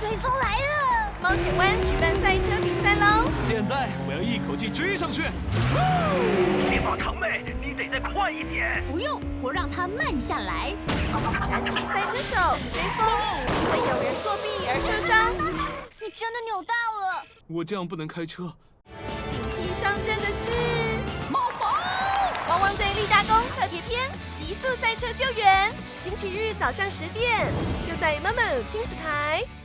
追风来了！ 冒险湾举办赛车比赛喽！ 现在我要一口气追上去。 别把堂妹，你得再快一点。 不用，我让他慢下来。 传奇赛车手追风，因为有人作弊而受伤。 你真的扭到了！ 我这样不能开车。 顶替上阵的是猫宝， 汪汪队立大功特别篇《极速赛车救援》，星期日早上10点，就在 Momo 亲子台。